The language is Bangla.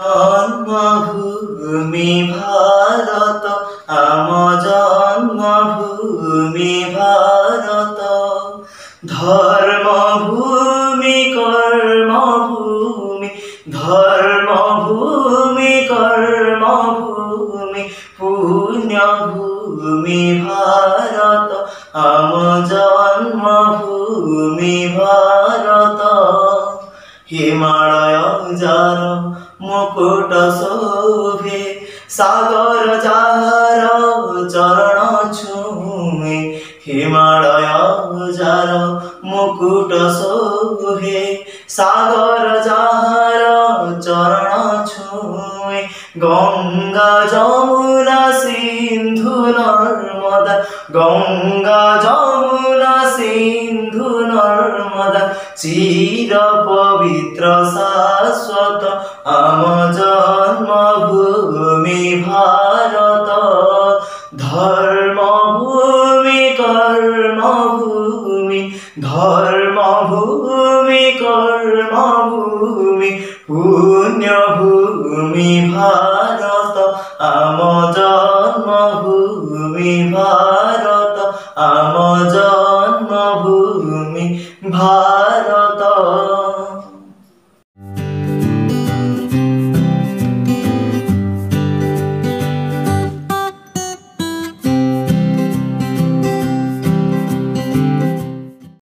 জন্মভূমি ভারত, আম জন্মভূমি ভারত। ধর্মভূমি কর্মভূমি, ধর্মভূমি কর্মভূমি, পুণ্যভূমি ভারত, আম জন্মভূমি ভারত। হিমালয় যার মুকুট শোভে, সাগর যার চরণ ছুঁয়ে। হিমালয় যার মুকুট শোভে, সাগর যার চরণ ছুঁয়ে। গঙ্গা যমুনা সিন্ধু নর্মদা, গঙ্গা যমুনা সিন্ধু নর্মদা, চির পবিত্র শাশ্বত আম জন্মভূমি ভারত। ধর্মভূমি কর্মভূমি, ধর্মভূমি কর্মভূমি, পুণ্যভূমি ভারত, আম জন্মভূমি ভারত, আম জন্মভূমি ভারত।